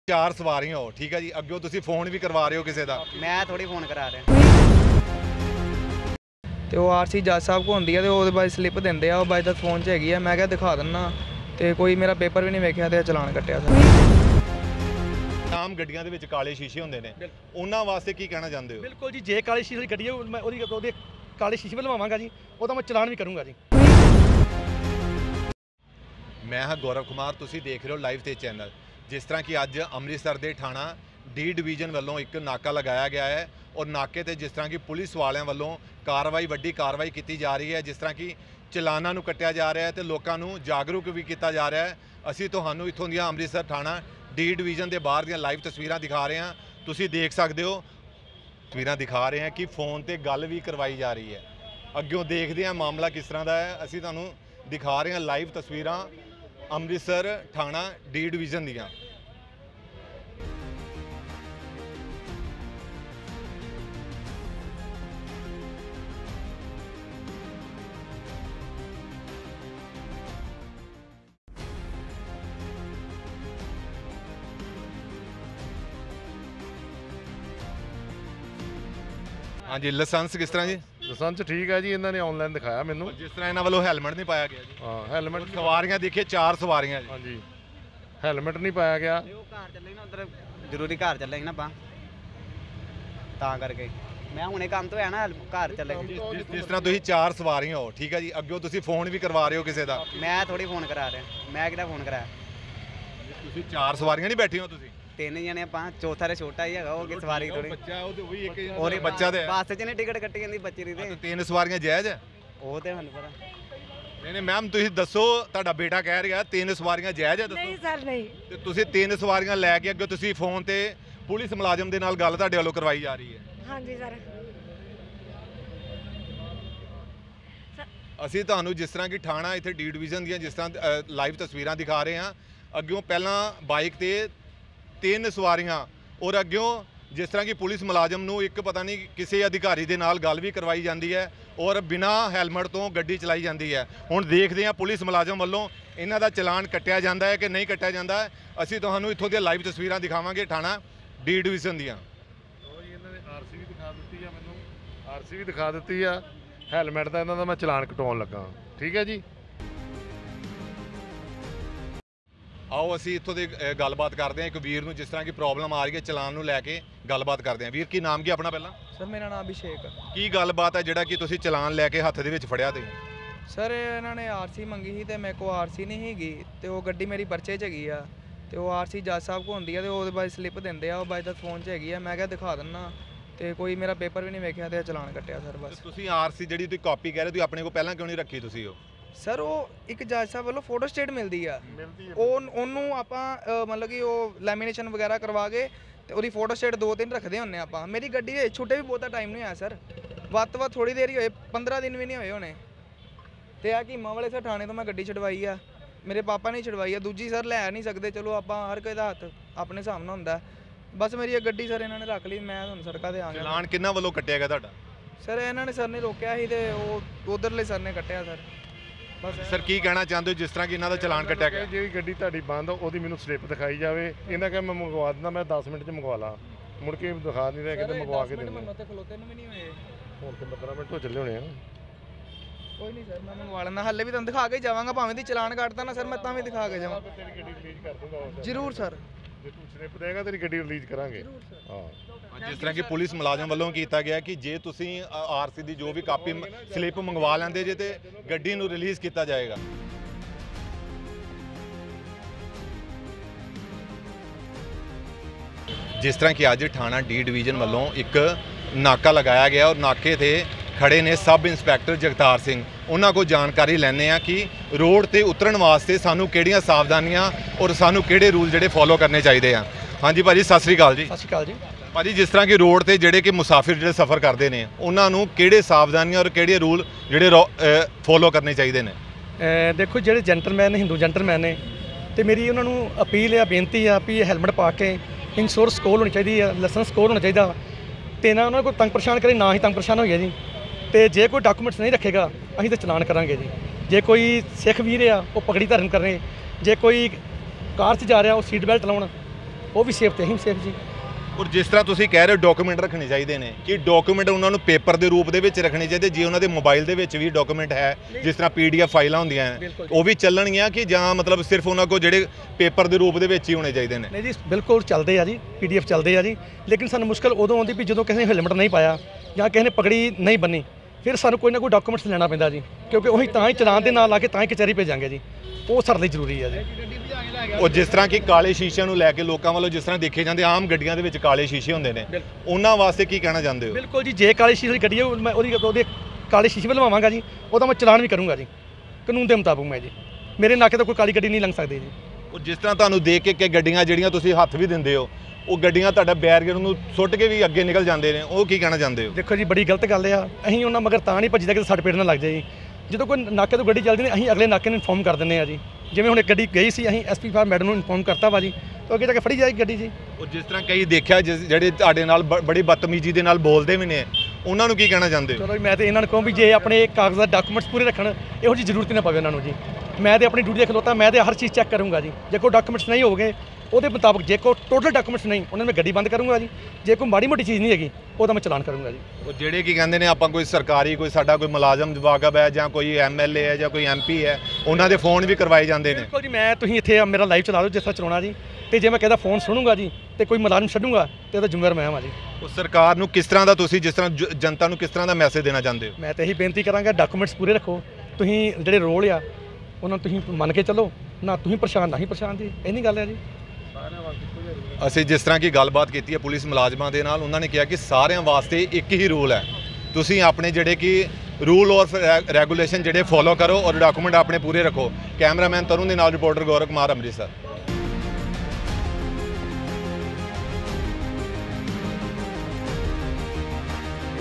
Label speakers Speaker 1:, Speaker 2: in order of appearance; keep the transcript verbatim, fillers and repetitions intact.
Speaker 1: चार सवारियां हो ठीक है जी, अगे तुसी फोन भी करवा रहे हो किसी का?
Speaker 2: मैं थोड़ी फोन करा रहा
Speaker 3: तो वो आर सी जज साहब को होंगी है तो वो बाई स्लिप देंगे आ बाई दस फोन च हैगी है। मैं क्या दिखा दिना तो कोई मेरा पेपर भी नहीं वेख्या तो चलान कट्टिया सर।
Speaker 1: आम गड्डियां दे विच काले शीशे होंदे ने, उन्हां वास्ते की कहना चाहते हो?
Speaker 4: बिल्कुल जी, जे काली शीशे गड्डी है मैं ओदी ओदे काले शीशे भी लवावांगा जी, ओदा मैं चलान भी करूँगा जी।
Speaker 1: मैं हाँ गौरव कुमार, तुसी देख रहे हो लाइव ते चैनल। जिस तरह कि अज अमृतसर के थाणा डी डिवीजन वालों एक नाका लगाया गया है और नाके ते जिस तरह की पुलिस वालों वालों कार्रवाई वड्डी कार्रवाई की जा रही है, जिस तरह की चलाना नूं कट्टिया जा रहा है तो लोगों को जागरूक भी किया जा रहा है। असी तुहानूं इत्थों दियां अमृतसर थाणा डी डिवीजन के बाहर दियां लाइव तस्वीरां दिखा रहे हैं। तुसी देख सकते हो तस्वीरां दिखा रहे हैं कि फोन ते गल भी करवाई जा रही है। अग्यों देखते हैं मामला किस तरह का है, असी तुहानूं दिखा रहे हैं लाइव तस्वीरां अमृतसर थाणा डी डिवीजन दियां। हाँ जी, लाइसेंस किस तरह जी?
Speaker 5: लाइसेंस ठीक है जी, इन्होंने ऑनलाइन दिखाया मैनू।
Speaker 1: जिस तरह इन्होंने वालों हेलमेट नहीं पाया गया जी।
Speaker 5: हाँ हेलमेट
Speaker 1: सवारियां देखिए चार सवारियां जी।
Speaker 5: हाँ जी हेलमेट नहीं पाया गया।
Speaker 2: घर चले ना उधर जरूरी घर चले ना ਆਪਾਂ ਤਾਂ ਕਰਕੇ मैं ਹੁਣੇ ਕੰਮ ਤੋਂ ਆਇਆ ਨਾ घर चले।
Speaker 1: जिस जिस तरह तुसीं चार सवारियां हो ठीक है जी, अग्यों तुसीं फोन भी करवा रहे हो किसी का?
Speaker 2: मैं थोड़ी फोन करा रहा, मैं किहड़ा फोन कराया?
Speaker 1: तुसीं चार सवारियां नहीं बैठी हो तुसीं?
Speaker 2: ਤਿੰਨ ਜਣੇ ਆਪਾਂ, ਚੌਥਾ ਤੇ ਛੋਟਾ ਹੀ ਹੈਗਾ, ਉਹ ਕਿ ਸਵਾਰੀ ਥੋੜੀ
Speaker 1: ਬੱਚਾ ਉਹ ਤੇ ਉਹੀ ਇੱਕ
Speaker 2: ਉਹਦੇ
Speaker 1: ਬੱਚਾ ਤੇ
Speaker 2: ਬੱਸ 'ਚ ਨੇ ਟਿਕਟ ਕੱਟੀ ਜਾਂਦੀ ਬੱਚੇ ਦੀ ਤੇ
Speaker 1: ਤਿੰਨ ਸਵਾਰੀਆਂ ਜਾਇਜ਼ ਹੈ?
Speaker 2: ਉਹ ਤੇ ਸਾਨੂੰ ਪਤਾ
Speaker 1: ਨਹੀਂ ਨਹੀਂ ਮੈਮ, ਤੁਸੀਂ ਦੱਸੋ ਤੁਹਾਡਾ ਬੇਟਾ ਕਹਿ ਰਿਹਾ ਤਿੰਨ ਸਵਾਰੀਆਂ ਜਾਇਜ਼ ਹੈ,
Speaker 6: नहीं
Speaker 1: ਦੱਸੋ।
Speaker 6: सर नहीं।
Speaker 1: ਤੇ ਤੁਸੀਂ ਤਿੰਨ ਸਵਾਰੀਆਂ ਲੈ ਕੇ ਅੱਗੇ ਤੁਸੀਂ ਫੋਨ ਤੇ ਪੁਲਿਸ ਮੁਲਾਜ਼ਮ ਦੇ ਨਾਲ ਗੱਲ ਤੁਹਾਡੇ ਵੱਲੋਂ ਕਰਵਾਈ ਜਾ ਰਹੀ ਹੈ।
Speaker 6: हाँ जी सर।
Speaker 1: ਅਸੀਂ ਤੁਹਾਨੂੰ ਜਿਸ ਤਰ੍ਹਾਂ ਕਿ ਥਾਣਾ ਇੱਥੇ ਡੀ ਡਿਵੀਜ਼ਨ ਦੀਆਂ ਜਿਸ ਤਰ੍ਹਾਂ ਲਾਈਵ ਤਸਵੀਰਾਂ ਦਿਖਾ ਰਹੇ ਹਾਂ, ਅੱਗਿਓਂ ਪਹਿਲਾਂ ਬਾਈਕ ਤੇ ਤਿੰਨ ਸਵਾਰੀਆਂ ਔਰ ਅੱਗਿਓਂ ਜਿਸ ਤਰ੍ਹਾਂ ਕਿ ਪੁਲਿਸ ਮੁਲਾਜ਼ਮ ਨੂੰ ਇੱਕ ਪਤਾ ਨਹੀਂ ਕਿਸੇ ਅਧਿਕਾਰੀ ਦੇ ਨਾਲ ਗੱਲ ਵੀ ਕਰਵਾਈ ਜਾਂਦੀ ਹੈ ਔਰ ਬਿਨਾਂ ਹੈਲਮਟ ਤੋਂ ਗੱਡੀ ਚਲਾਈ ਜਾਂਦੀ ਹੈ। ਹੁਣ ਦੇਖਦੇ ਹਾਂ ਪੁਲਿਸ ਮੁਲਾਜ਼ਮ ਵੱਲੋਂ ਇਹਨਾਂ ਦਾ ਚਲਾਨ ਕੱਟਿਆ ਜਾਂਦਾ ਹੈ ਕਿ ਨਹੀਂ ਕੱਟਿਆ ਜਾਂਦਾ। ਅਸੀਂ ਤੁਹਾਨੂੰ ਇੱਥੋਂ ਦੀਆਂ ਲਾਈਵ ਤਸਵੀਰਾਂ ਦਿਖਾਵਾਂਗੇ ਥਾਣਾ ਡੀ ਡਿਵੀਜ਼ਨ ਦੀਆਂ।
Speaker 5: ਇਹਨਾਂ ਨੇ ਆਰਸੀ ਵੀ ਦਿਖਾ ਦਿੱਤੀ ਆ, ਮੈਨੂੰ ਆਰਸੀ ਵੀ ਦਿਖਾ ਦਿੱਤੀ ਆ, ਹੈਲਮਟ ਦਾ ਇਹਨਾਂ ਦਾ ਮੈਂ ਚਲਾਨ ਕਟਾਉਣ ਲੱਗਾ। ਠੀਕ ਹੈ ਜੀ,
Speaker 1: ਆਓ ਅਸੀਂ ਇੱਥੋਂ ਦੇ ਗੱਲਬਾਤ ਕਰਦੇ ਹਾਂ ਇੱਕ ਵੀਰ ਨੂੰ, ਜਿਸ ਤਰ੍ਹਾਂ ਕਿ ਪ੍ਰੋਬਲਮ ਆ ਰਹੀ ਹੈ ਚਲਾਨ ਨੂੰ ਲੈ ਕੇ ਗੱਲਬਾਤ ਕਰਦੇ ਹਾਂ। ਵੀਰ ਕੀ ਨਾਮ ਕੀ ਆਪਣਾ ਪਹਿਲਾਂ?
Speaker 3: सर मेरा नाम अभिषेक।
Speaker 1: ਕੀ ਗੱਲਬਾਤ ਹੈ ਜਿਹੜਾ ਕਿ ਤੁਸੀਂ ਚਲਾਨ ਲੈ ਕੇ ਹੱਥ ਦੇ ਵਿੱਚ ਫੜਿਆ ਤੇ?
Speaker 3: सर इन्होंने आर सी मंगी थी तो मेरे को आर सी नहीं हैगी तो वो गड्डी मेरी परचे च हैगी आ तो वो आर सी जज साहब को होंगी है तो वो बाई स्लिप देंगे आ बाई दस फोन च हैगी है। मैं क्या दिखा दिना तो कोई मेरा पेपर भी नहीं वेख्या तो चलान कट्टिया सर बस।
Speaker 1: ਤੁਸੀਂ ਆਰਸੀ ਜਿਹੜੀ ਤੁਸੀਂ ਕਾਪੀ ਕਹਿ ਰਹੇ ਤੁਸੀਂ ਆਪਣੇ ਕੋਲ ਪਹਿਲਾਂ ਕਿਉਂ ਨਹੀਂ ਰੱਖੀ ਤੁਸੀਂ ਉਹ?
Speaker 3: ਸਰ ਉਹ ਇੱਕ ਜੱਜ ਸਾਹਿਬ ਵੱਲੋਂ ਫੋਟੋ ਸਟੇਟ ਮਿਲਦੀ ਆ, ਉਹ ਉਹਨੂੰ ਆਪਾਂ ਮਤਲਬ ਕਿ ਉਹ ਲੈਮੀਨੇਸ਼ਨ ਵਗੈਰਾ ਕਰਵਾ ਕੇ ਤੇ ਉਹਦੀ ਫੋਟੋ ਸਟੇਟ ਦੋ ਤਿੰਨ ਰੱਖਦੇ ਹੁੰਨੇ ਆਪਾਂ। ਮੇਰੀ ਗੱਡੀ ਦੇ ਛੁੱਟੇ ਵੀ ਬਹੁਤਾ ਟਾਈਮ ਨਹੀਂ ਹੋਇਆ ਸਰ, ਵੱਧ ਤੋਂ ਵੱਧ ਥੋੜੀ ਦੇਰ ਹੀ ਹੋਏ, ਪੰਦਰਾਂ ਦਿਨ ਵੀ ਨਹੀਂ ਹੋਏ ਹੋਣੇ। ਤੇ ਆ ਕੀਮਾ ਵਾਲੇ ਸਰ ਥਾਣੇ ਤੋਂ ਮੈਂ ਗੱਡੀ ਛਡਵਾਈ ਆ, ਮੇਰੇ ਪਾਪਾ ਨੇ ਛਡਵਾਈ ਆ, ਦੂਜੀ ਸਰ ਲੈ ਨਹੀਂ ਸਕਦੇ। ਚਲੋ ਆਪਾਂ ਹਰ ਕੋਈ ਦਾ ਹੱਥ ਆਪਣੇ ਹਿਸਾਬ ਨਾਲ ਹੁੰਦਾ, ਬਸ ਮੇਰੀ ਇਹ ਗੱਡੀ ਸਰ ਇਹਨਾਂ ਨੇ ਰੱਖ ਲਈ, ਮੈਂ ਹੁਣ ਸੜਕਾਂ ਤੇ ਆ ਗਿਆ।
Speaker 1: ਚਲਾਨ ਕਿੰਨਾ ਵੱਲੋਂ ਕੱਟਿਆ ਗਿਆ ਤੁਹਾਡਾ?
Speaker 3: ਸਰ ਇਹਨਾਂ ਨੇ ਸਰ ਨੇ ਰੋਕਿਆ ਸੀ ਤੇ ਉਹ ਉਧਰਲੇ ਸਰ ਨੇ ਕੱਟਿਆ ਸਰ ਬਸ।
Speaker 1: ਸਰ ਕੀ ਕਹਿਣਾ ਚਾਹੁੰਦੇ ਹੋ ਜਿਸ ਤਰ੍ਹਾਂ ਕਿ ਇਹਨਾਂ ਦਾ ਚਲਾਨ ਕੱਟਿਆ ਗਿਆ?
Speaker 5: ਜਿਹੜੀ ਗੱਡੀ ਤੁਹਾਡੀ ਬੰਦ ਉਹਦੀ ਮੈਨੂੰ ਸਲਿੱਪ ਦਿਖਾਈ ਜਾਵੇ। ਇਹਨਾਂ ਕਹਿੰਦਾ ਮੈਂ ਮੰਗਵਾ ਦਿੰਦਾ, ਮੈਂ ਦਸ ਮਿੰਟ 'ਚ ਮੰਗਵਾ ਲਾ, ਮੁੜ ਕੇ ਦਿਖਾ ਨਹੀਂ ਰਿਹਾ ਕਿਤੇ ਮੰਗਵਾ ਕੇ ਦਿੰਦੇ।
Speaker 3: ਤੇ ਖਲੋਤੇ ਨੂੰ ਵੀ ਨਹੀਂ ਹੋਏ,
Speaker 5: ਹੁਣ ਤੇ ਪੰਦਰਾਂ ਮਿੰਟ ਹੋ ਚੱਲੇ ਹੋਣੇ ਆ।
Speaker 3: ਕੋਈ ਨਹੀਂ ਸਰ ਮੈਂ ਮੰਗਵਾ ਲੈਂਦਾ, ਹੱਲੇ ਵੀ ਤੁਹਾਨੂੰ ਦਿਖਾ ਕੇ ਜਾਵਾਂਗਾ, ਭਾਵੇਂ ਦੀ ਚਲਾਨ ਕੱਟਦਾ ਨਾ ਸਰ ਮੈਂ ਤਾਂ ਵੀ ਦਿਖਾ ਕੇ ਜਾਵਾਂ।
Speaker 5: ਤੇਰੀ ਗੱਡੀ ਰਿਲੀਜ਼ ਕਰ ਦੂੰਗਾ
Speaker 3: ਜ਼ਰੂਰ ਸਰ,
Speaker 5: ਜੇ ਤੂੰ ਸਲਿੱਪ ਦੇਗਾ ਤੇਰੀ ਗੱਡੀ ਰਿਲੀਜ਼ ਕਰਾਂਗੇ। ਹਾਂ
Speaker 1: ਜਿਸ ਤਰ੍ਹਾਂ ਕਿ ਪੁਲਿਸ ਮੁਲਾਜ਼ਮ ਵੱਲੋਂ ਕੀਤਾ ਗਿਆ ਕਿ ਜੇ ਤੁਸੀਂ ਆਰਸੀ ਦੀ ਜੋ ਵੀ ਕਾਪੀ ਸਲਿੱਪ ਮੰਗਵਾ ਲੈਂਦੇ ਜੇ ਤੇ ਗੱਡੀ ਨੂੰ ਰਿਲੀਜ਼ ਕੀਤਾ ਜਾਏਗਾ। ਜਿਸ ਤਰ੍ਹਾਂ ਕਿ ਅੱਜ ਥਾਣਾ ਡੀ ਡਿਵੀਜ਼ਨ ਵੱਲੋਂ ਇੱਕ ਨਾਕਾ ਲਗਾਇਆ ਗਿਆ ਔਰ ਨਾਕੇ ਤੇ ਖੜੇ ਨੇ ਸਬ ਇੰਸਪੈਕਟਰ ਜਗਤਾਰ ਸਿੰਘ। ਉਹਨਾਂ ਕੋਲ ਜਾਣਕਾਰੀ ਲੈਣੇ ਆ ਕਿ ਰੋਡ ਤੇ ਉਤਰਨ ਵਾਸਤੇ ਸਾਨੂੰ ਕਿਹੜੀਆਂ ਸਾਵਧਾਨੀਆਂ ਔਰ ਸਾਨੂੰ ਕਿਹੜੇ ਰੂਲ ਜਿਹੜੇ ਫੋਲੋ ਕਰਨੇ ਚਾਹੀਦੇ ਆ। ਹਾਂਜੀ ਭਾਜੀ ਸਤਿ ਸ੍ਰੀ ਅਕਾਲ ਜੀ।
Speaker 4: ਸਤਿ ਸ਼੍ਰੀ ਅਕਾਲ ਜੀ।
Speaker 1: ਭਾਜੀ ਜਿਸ ਤਰ੍ਹਾਂ ਕਿ ਰੋਡ ਤੇ ਜਿਹੜੇ ਕਿ ਮੁਸਾਫਿਰ ਜਿਹੜੇ ਸਫ਼ਰ ਕਰਦੇ ਨੇ ਉਹਨਾਂ ਨੂੰ ਕਿਹੜੇ ਸਾਵਧਾਨੀਆਂ ਔਰ ਕਿਹੜੇ ਰੂਲ ਜਿਹੜੇ ਫੋਲੋ ਕਰਨੇ ਚਾਹੀਦੇ ਨੇ?
Speaker 4: ਦੇਖੋ ਜਿਹੜੇ ਜੈਂਟਲਮੈਨ ਨੇ, ਹਿੰਦੂ ਜੈਂਟਲਮੈਨ ਨੇ, ਤੇ ਮੇਰੀ ਉਹਨਾਂ ਨੂੰ ਅਪੀਲ ਆ, ਬੇਨਤੀ ਆ ਵੀ ਹੈਲਮਟ ਪਾ ਕੇ ਇੰਸ਼ੋਰੈਂਸ ਕੋਲ ਹੋਣੀ ਚਾਹੀਦੀ ਆ, ਲਾਇਸੈਂਸ ਕੋਲ ਹੋਣਾ ਚਾਹੀਦਾ, ਤੇ ਨਾ ਉਹਨਾਂ ਕੋਈ ਤੰਗ ਪਰੇਸ਼ਾਨ ਕਰੇ, ਨਾ ਹੀ ਤੰਗ ਪਰੇਸ਼ਾਨ ਹੋਈਏ ਜੀ। ਤੇ ਜੇ ਕੋਈ ਡਾਕੂਮੈਂਟਸ ਨਹੀਂ ਰੱਖੇਗਾ ਅਸੀਂ ਤਾਂ ਚਲਾਨ ਕਰਾਂਗੇ ਜੀ। ਜੇ ਕੋਈ ਸਿੱਖ ਵੀਰ ਆ ਉਹ ਪਗੜੀ ਧਾਰਨ ਕਰਨੇ, ਜੇ ਕੋਈ ਕਾਰ 'ਚ ਜਾ ਰਿਹਾ ਉਹ ਸੀਟ ਬੈਲਟ ਲਾਉਣ, ਉਹ ਵੀ ਸੇਫ ਤੇ ਅਸੀਂ ਸੇਫ ਜੀ।
Speaker 1: ਔਰ ਜਿਸ ਤਰ੍ਹਾਂ ਤੁਸੀਂ ਕਹਿ ਰਹੇ ਹੋ ਡਾਕੂਮੈਂਟ ਰੱਖਣੇ ਚਾਹੀਦੇ ਨੇ, ਕਿ ਡਾਕੂਮੈਂਟ ਉਹਨਾਂ ਨੂੰ ਪੇਪਰ ਦੇ ਰੂਪ ਦੇ ਵਿੱਚ ਰੱਖਣੇ ਚਾਹੀਦੇ, ਜੇ ਉਹਨਾਂ ਦੇ ਮੋਬਾਈਲ ਦੇ ਵਿੱਚ ਵੀ ਡਾਕੂਮੈਂਟ ਹੈ ਜਿਸ ਤਰ੍ਹਾਂ ਪੀਡੀਐਫ ਫਾਈਲਾਂ ਹੁੰਦੀਆਂ ਨੇ ਉਹ ਵੀ ਚੱਲਣਗੀਆਂ, ਕਿ ਜਾਂ ਮਤਲਬ ਸਿਰਫ ਉਹਨਾਂ ਕੋਲ ਜਿਹੜੇ ਪੇਪਰ ਦੇ ਰੂਪ ਦੇ ਵਿੱਚ ਹੀ ਹੋਣੇ ਚਾਹੀਦੇ ਨੇ?
Speaker 4: ਨਹੀਂ ਜੀ ਬਿਲਕੁਲ ਚੱਲਦੇ ਆ ਜੀ, ਪੀਡੀਐਫ ਚੱਲਦੇ ਆ ਜੀ, ਲੇਕਿਨ ਸਾਨੂੰ ਮੁਸ਼ਕਲ ਉਦੋਂ ਆਉਂਦੀ ਵੀ ਜਦੋਂ ਕਿਸੇ ਨੇ ਹੈਲਮਟ ਨਹੀਂ ਪਾਇਆ ਜਾਂ ਕਿਸੇ ਨੇ ਪਗੜੀ ਨਹੀਂ ਬੰਨੀ, ਫਿਰ ਸਾਨੂੰ ਕੋਈ ਨਾ ਕੋਈ ਡਾਕੂਮੈਂਟਸ ਲੈਣਾ ਪੈਂਦਾ ਜੀ, ਕਿਉਂਕਿ ਉਹੀ ਤਾਂ ਹੀ ਚਲਾਨ ਦੇ ਨਾਲ ਲਾ ਕੇ ਤਾਂ ਹੀ ਕਚਹਿਰੀ ਭੇਜਾਂਗੇ ਜੀ, ਉਹ ਸਾਡੇ ਲਈ ਜ਼ਰੂਰੀ ਆ ਜੀ।
Speaker 1: ਉਹ ਜਿਸ ਤਰ੍ਹਾਂ ਕਿ ਕਾਲੇ ਸ਼ੀਸ਼ਿਆਂ ਨੂੰ ਲੈ ਕੇ ਲੋਕਾਂ ਵੱਲੋਂ ਜਿਸ ਤਰ੍ਹਾਂ ਦੇਖੇ ਜਾਂਦੇ ਆਮ ਗੱਡੀਆਂ ਦੇ ਵਿੱਚ ਕਾਲੇ ਸ਼ੀਸ਼ੇ ਹੁੰਦੇ ਨੇ, ਉਹਨਾਂ ਵਾਸਤੇ ਕੀ ਕਹਿਣਾ ਚਾਹੁੰਦੇ ਹੋ?
Speaker 4: ਬਿਲਕੁਲ ਜੀ, ਜੇ ਕਾਲੇ ਸ਼ੀਸ਼ੇ ਦੀ ਗੱਡੀ ਹੈ ਮੈਂ ਉਹਦੀ ਉਹਦੇ ਕਾਲੇ ਸ਼ੀਸ਼ੇ ਵੀ ਲਵਾਵਾਂਗਾ ਜੀ, ਉਹਦਾ ਮੈਂ ਚਲਾਨ ਵੀ ਕਰੂੰਗਾ ਜੀ ਕਾਨੂੰਨ ਦੇ ਮੁਤਾਬਕ। ਮੈਂ ਜੀ ਮੇਰੇ ਨਾਕੇ ਤੋਂ ਕੋਈ ਕਾਲੀ ਗੱਡੀ ਨਹੀਂ ਲੰਘ ਸਕਦੀ ਜੀ।
Speaker 1: ਉਹ ਜਿਸ ਤਰ੍ਹਾਂ ਤੁਹਾਨੂੰ ਦੇਖ ਕੇ ਕਿ ਗੱਡੀਆਂ ਜਿਹੜੀਆਂ ਤੁਸੀਂ ਹੱਥ ਵੀ ਦਿੰਦੇ ਹੋ, ਉਹ ਗੱਡੀਆਂ ਤੁਹਾਡਾ ਬੈਰੀਅਰ ਨੂੰ ਸੁੱਟ ਕੇ ਵੀ ਅੱਗੇ ਨਿਕਲ ਜਾਂਦੇ ਨੇ, ਉਹ ਕੀ ਕਹਿਣਾ ਚਾਹੁੰਦੇ ਹੋ?
Speaker 4: ਦੇਖੋ ਜੀ ਬੜੀ ਗਲਤ ਗੱਲ ਆ, ਅਸੀਂ ਉਹਨਾਂ ਮਗਰ ਤਾਂ ਨਹੀਂ ਭੱਜੀਦਾ ਕਿ ਸੱਟ ਪੇਟ ਨਾ ਲੱਗ ਜਾਏ ਜੀ। ਜਦੋਂ ਕੋਈ ਨਾਕੇ ਤੋਂ ਗੱਡੀ ਚੱਲਦੀ ਨੇ ਅਸੀਂ ਅਗਲੇ ਨਾਕੇ ਨੂੰ ਇਨਫੋਰਮ ਕਰ ਦਿੰਦੇ ਆ ਜੀ, ਜਿਵੇਂ ਹੁਣ ਇੱਕ ਗੱਡੀ ਗਈ ਸੀ ਅਸੀਂ ਐਸਪੀ ਸਾਹਿਬ ਮੈਡਮ ਨੂੰ ਇਨਫੋਰਮ ਕਰਤਾ ਵਾ ਜੀ, ਤਾਂ ਅੱਗੇ ਜਾ ਕੇ ਫੜੀ ਜਾਏਗੀ ਗੱਡੀ ਜੀ। ਉਹ
Speaker 1: ਜਿਸ ਤਰ੍ਹਾਂ ਕਈ ਦੇਖਿਆ ਜਿਸ- ਜਿਹੜੇ ਤੁਹਾਡੇ ਨਾਲ ਬ- ਬੜੀ ਬਦਤਮੀਜ਼ੀ ਦੇ ਨਾਲ ਬੋਲਦੇ ਵੀ ਨੇ, ਉਹਨਾਂ ਨੂੰ ਕੀ ਕਹਿਣਾ ਚਾਹੁੰਦੇ ਹੋ?
Speaker 4: ਚਲੋ ਜੀ ਮੈਂ ਤੇ ਇਹਨਾਂ ਨੂੰ ਕਹੂੰ ਵੀ ਜੇ ਆਪਣੇ ਕਾਗਜ਼ਾਤ ਡਾਕੂਮੈਂਟਸ ਪੂਰੇ ਰੱਖਣ, ਇਹੋ ਜਿਹੀ ਜ਼ਰੂਰਤ ਹੀ ਨਾ ਪਵੇ ਉਹਨਾਂ ਨੂੰ ਜੀ। ਮੈਂ ਤੇ ਆਪਣੀ ਡਿਊਟੀ ਦੇ ਖਲੋਤਾ, ਮੈਂ ਤੇ ਹਰ ਚੀਜ਼ ਚੈੱਕ ਕਰੂੰਗਾ ਜੀ, ਜੇ ਕੋਈ ਡਾਕੂਮੈਂਟਸ ਨਹੀਂ ਹੋਗੇ ਉਹਦੇ ਮੁਤਾਬਕ, ਜੇ ਕੋਈ ਟੋਟਲ ਡਾਕੂਮੈਂਟਸ ਨਹੀਂ ਉਹਨਾਂ ਨੂੰ ਮੈਂ ਗੱਡੀ ਬੰਦ ਕਰੂੰਗਾ ਜੀ, ਜੇ ਕੋਈ ਮਾੜੀ ਮੋਟੀ ਚੀਜ਼ ਨਹੀਂ ਹੈਗੀ ਉਹਦਾ ਮੈਂ ਚਲਾਨ ਕਰੂੰਗਾ ਜੀ।
Speaker 1: ਉਹ ਜਿਹੜੇ ਕੀ ਕਹਿੰਦੇ ਨੇ ਆਪਾਂ ਕੋਈ ਸਰਕਾਰੀ ਕੋਈ ਸਾਡਾ ਕੋਈ ਮੁਲਾਜ਼ਮ ਵਾਕਫ ਹੈ ਜਾਂ ਕੋਈ ਐਮਐਲਏ ਹੈ ਜਾਂ ਕੋਈ ਐਮਪੀ ਹੈ, ਉਹਨਾਂ ਦੇ ਫੋਨ ਵੀ ਕਰਵਾਏ ਜਾਂਦੇ ਨੇ।
Speaker 4: ਬਿਲਕੁਲ ਜੀ, ਮੈਂ ਤੁਸੀਂ ਇੱਥੇ ਮੇਰਾ ਲਾਈਵ ਚਲਾ ਦਿਓ ਜਿਸ ਤਰ੍ਹਾਂ ਚਲਾਉਣਾ ਜੀ, ਤੇ ਜੇ ਮੈਂ ਕਹਿੰਦਾ ਫੋਨ ਸੁਣੂਗਾ ਜੀ ਤੇ ਕੋਈ ਮੁਲਾਜ਼ਮ ਛੱਡੂਗਾ ਤੇ ਉਹਦਾ ਜ਼ਿੰਮੇਵਾਰ ਮੈਂ ਹਾਂ ਜੀ।
Speaker 1: ਉਹ ਸਰਕਾਰ ਨੂੰ ਕਿਸ ਤਰ੍ਹਾਂ ਦਾ ਤੁਸੀਂ ਜਿਸ ਤਰ੍ਹਾਂ ਜ- ਜਨਤਾ ਨੂੰ ਕਿਸ ਤਰ੍ਹਾਂ ਦਾ ਮੈਸੇਜ ਦੇਣਾ ਚਾਹੁੰਦੇ ਹੋ?
Speaker 4: ਮੈਂ ਤਾਂ ਇਹੀ ਬੇਨਤੀ ਕਰਾਂਗਾ ਡਾਕੂਮੈਂਟਸ ਪੂਰੇ ਰੱਖੋ, ਤੁਸੀਂ ਜਿਹੜੇ ਰੋਲ ਆ ਉਹਨਾਂ ਨੂੰ ਤੁਸੀਂ ਮੰਨ ਕੇ ਚੱਲੋ, ਨਾ ਤੁਸੀਂ ਪਰੇਸ਼ਾਨ ਨਾ ਹੀ ਪਰੇਸ਼ਾਨ ਜੀ, ਇੰਨੀ ਗੱਲ ਹੈ ਜੀ।
Speaker 1: ਅਸੀਂ ਜਿਸ ਤਰ੍ਹਾਂ ਕੀ ਗੱਲਬਾਤ ਕੀਤੀ ਹੈ ਪੁਲਿਸ ਮੁਲਾਜ਼ਮਾਂ ਦੇ ਨਾਲ, ਉਹਨਾਂ ਨੇ ਕਿਹਾ ਕਿ ਸਾਰਿਆਂ ਵਾਸਤੇ ਇੱਕ ਹੀ ਰੂਲ ਹੈ, ਤੁਸੀਂ ਆਪਣੇ ਜਿਹੜੇ ਕਿ ਰੂਲ ਔਰ ਰੈਗੂਲੇਸ਼ਨ ਜਿਹੜੇ ਫੋਲੋ ਕਰੋ ਔਰ ਡਾਕੂਮੈਂਟ ਆਪਣੇ ਪੂਰੇ ਰੱਖੋ। ਕੈਮਰਾਮੈਨ ਤਰੁਣ ਦੇ ਨਾਲ ਰਿਪੋਰਟਰ ਗੌਰਵ ਕੁਮਾਰ, ਅੰਮ੍ਰਿਤਸਰ।